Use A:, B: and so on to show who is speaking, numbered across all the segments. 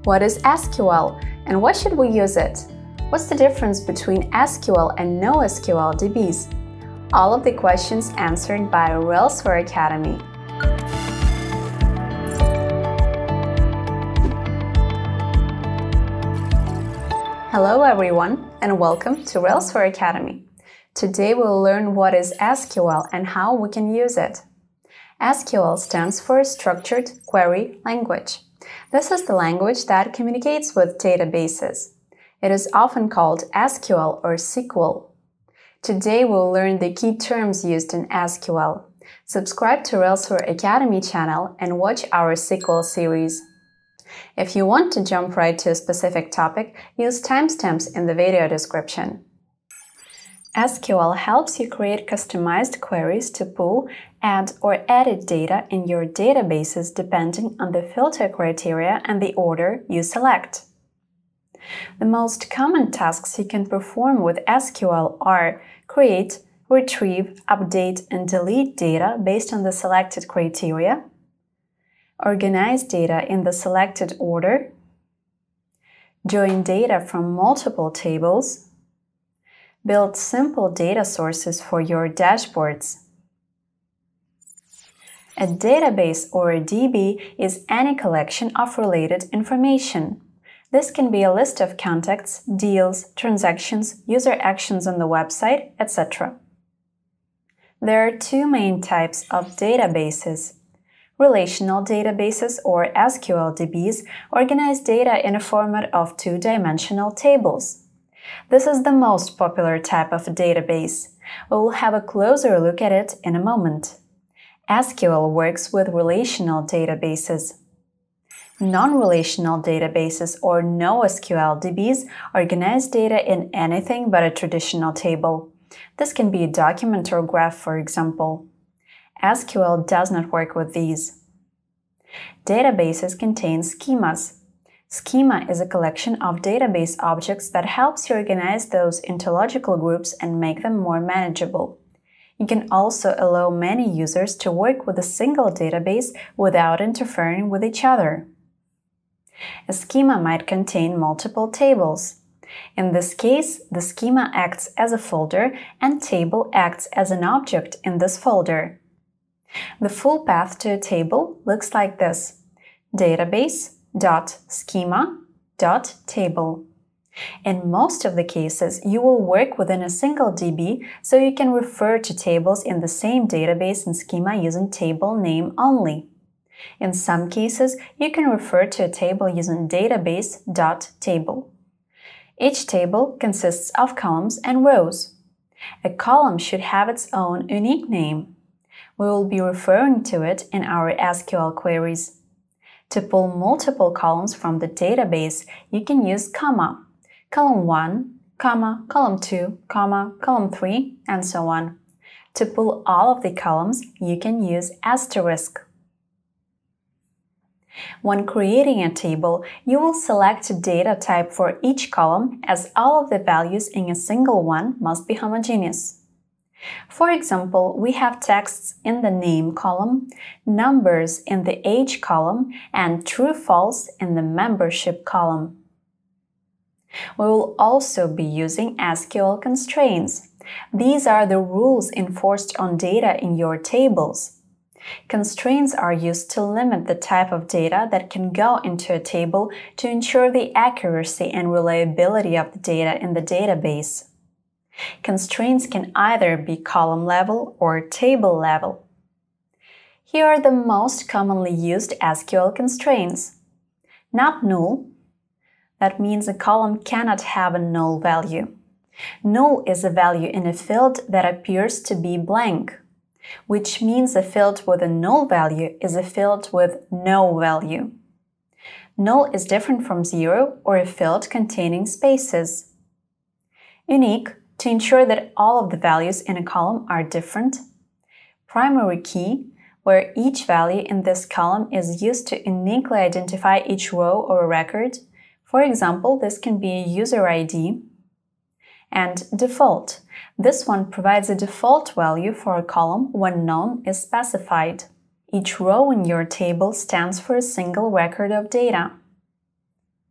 A: What is SQL and why should we use it? What's the difference between SQL and no-SQL DBs? All of the questions answered by Relational Academy. Hello everyone and welcome to Relational Academy. Today we'll learn what is SQL and how we can use it. SQL stands for Structured Query Language. This is the language that communicates with databases. It is often called SQL or SQL. Today we'll learn the key terms used in SQL. Subscribe to Relational Academy channel and watch our SQL series. If you want to jump right to a specific topic, use timestamps in the video description. SQL helps you create customized queries to pull, add, or edit data in your databases depending on the filter criteria and the order you select. The most common tasks you can perform with SQL are create, retrieve, update, and delete data based on the selected criteria, organize data in the selected order, join data from multiple tables, build simple data sources for your dashboards. A database or a DB is any collection of related information. This can be a list of contacts, deals, transactions, user actions on the website, etc. There are two main types of databases. Relational databases or SQL DBs organize data in a format of two-dimensional tables. This is the most popular type of database. We will have a closer look at it in a moment. SQL works with relational databases. Non-relational databases or no-SQL DBs organize data in anything but a traditional table. This can be a document or graph, for example. SQL does not work with these. Databases contain schemas. Schema is a collection of database objects that helps you organize those into logical groups and make them more manageable. You can also allow many users to work with a single database without interfering with each other. A schema might contain multiple tables. In this case, the schema acts as a folder and table acts as an object in this folder. The full path to a table looks like this: database.schema.table. In most of the cases, you will work within a single DB, so you can refer to tables in the same database and schema using table name only. In some cases, you can refer to a table using database.table. Each table consists of columns and rows. A column should have its own unique name. We will be referring to it in our SQL queries. To pull multiple columns from the database, you can use comma, column 1, comma, column 2, comma, column 3, and so on. To pull all of the columns, you can use asterisk. When creating a table, you will select a data type for each column, as all of the values in a single one must be homogeneous. For example, we have texts in the name column, numbers in the age column, and true/false in the membership column. We will also be using SQL constraints. These are the rules enforced on data in your tables. Constraints are used to limit the type of data that can go into a table to ensure the accuracy and reliability of the data in the database. Constraints can either be column level or table level. Here are the most commonly used SQL constraints. Not null. That means a column cannot have a null value. Null is a value in a field that appears to be blank, which means a field with a null value is a field with no value. Null is different from zero or a field containing spaces. Unique, to ensure that all of the values in a column are different. Primary key, where each value in this column is used to uniquely identify each row or record. For example, this can be a user ID. And default. This one provides a default value for a column when none is specified. Each row in your table stands for a single record of data.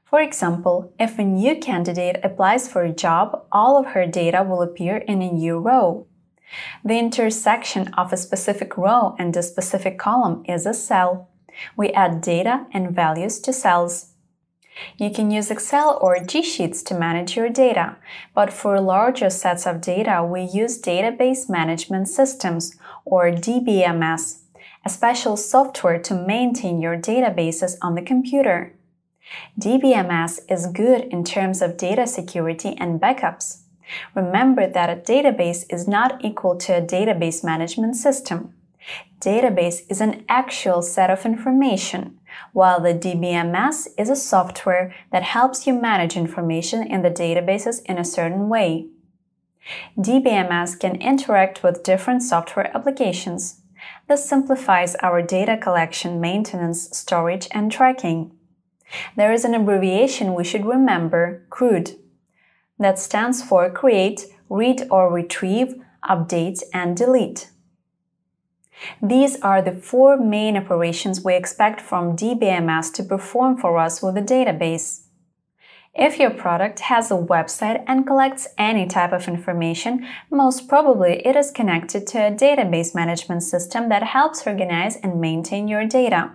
A: For example, if a new candidate applies for a job, all of her data will appear in a new row. The intersection of a specific row and a specific column is a cell. We add data and values to cells. You can use Excel or G-Sheets to manage your data, but for larger sets of data, we use Database Management Systems, or DBMS, a special software to maintain your databases on the computer. DBMS is good in terms of data security and backups. Remember that a database is not equal to a database management system. Database is an actual set of information, while the DBMS is a software that helps you manage information in the databases in a certain way. DBMS can interact with different software applications. This simplifies our data collection, maintenance, storage, and tracking. There is an abbreviation we should remember, CRUD, that stands for Create, Read or Retrieve, Update, and Delete. These are the four main operations we expect from DBMS to perform for us with a database. If your product has a website and collects any type of information, most probably it is connected to a database management system that helps organize and maintain your data.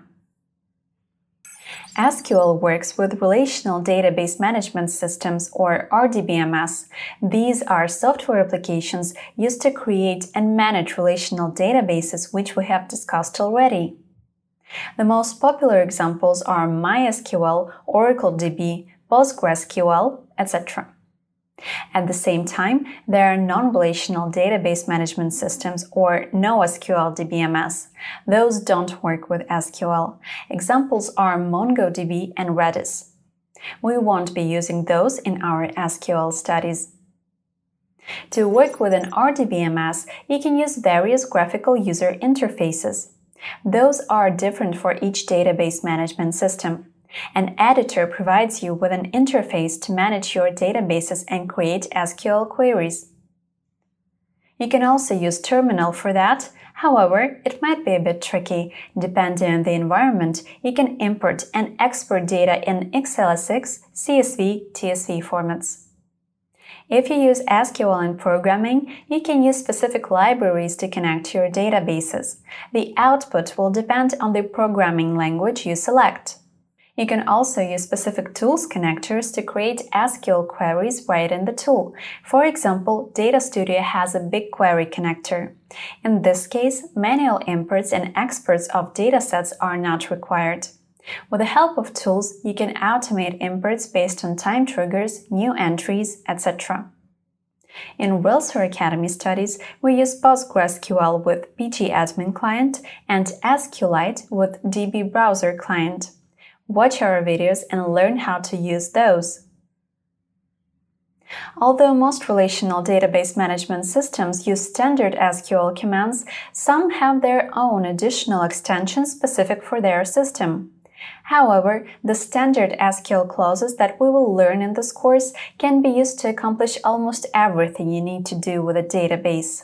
A: SQL works with Relational Database Management Systems, or RDBMS. These are software applications used to create and manage relational databases, which we have discussed already. The most popular examples are MySQL, Oracle DB, postgreSQL, etc. At the same time, there are non-relational database management systems, or no-SQL DBMS. Those don't work with SQL. Examples are MongoDB and Redis. We won't be using those in our SQL studies. To work with an RDBMS, you can use various graphical user interfaces. Those are different for each database management system. An editor provides you with an interface to manage your databases and create SQL queries. You can also use Terminal for that. However, it might be a bit tricky. Depending on the environment, you can import and export data in XLSX, CSV, TSV formats. If you use SQL in programming, you can use specific libraries to connect to your databases. The output will depend on the programming language you select. You can also use specific tools connectors to create SQL queries right in the tool. For example, Data Studio has a BigQuery connector. In this case, manual imports and exports of datasets are not required. With the help of tools, you can automate imports based on time triggers, new entries, etc. In Realtor Academy studies, we use PostgreSQL with pgadmin client and SQLite with DB browser client. Watch our videos and learn how to use those. Although most relational database management systems use standard SQL commands, some have their own additional extensions specific for their system. However, the standard SQL clauses that we will learn in this course can be used to accomplish almost everything you need to do with a database.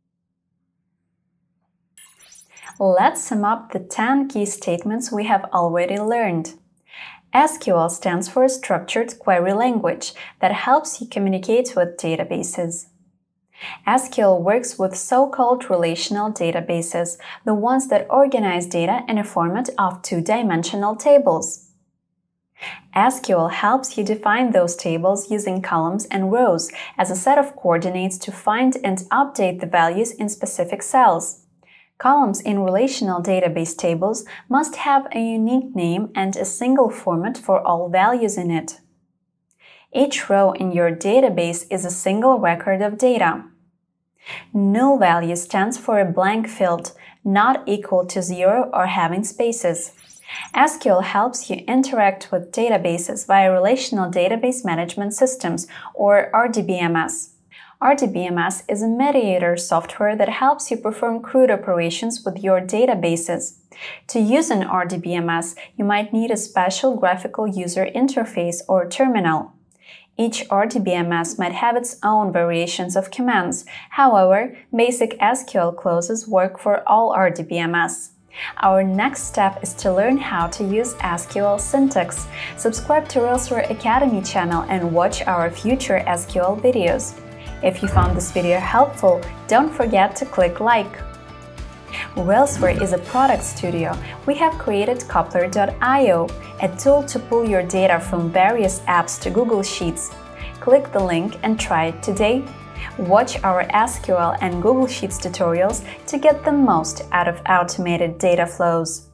A: Let's sum up the 10 key statements we have already learned. SQL stands for Structured Query Language that helps you communicate with databases. SQL works with so-called relational databases, the ones that organize data in a format of two-dimensional tables. SQL helps you define those tables using columns and rows as a set of coordinates to find and update the values in specific cells. Columns in relational database tables must have a unique name and a single format for all values in it. Each row in your database is a single record of data. Null value stands for a blank field, not equal to 0 or having spaces. SQL helps you interact with databases via Relational Database Management Systems, or RDBMS. RDBMS is a mediator software that helps you perform CRUD operations with your databases. To use an RDBMS, you might need a special graphical user interface or terminal. Each RDBMS might have its own variations of commands. However, basic SQL clauses work for all RDBMS. Our next step is to learn how to use SQL syntax. Subscribe to Railsware Academy channel and watch our future SQL videos. If you found this video helpful, don't forget to click like. Railsware is a product studio. We have created Coupler.io, a tool to pull your data from various apps to Google Sheets. Click the link and try it today. Watch our SQL and Google Sheets tutorials to get the most out of automated data flows.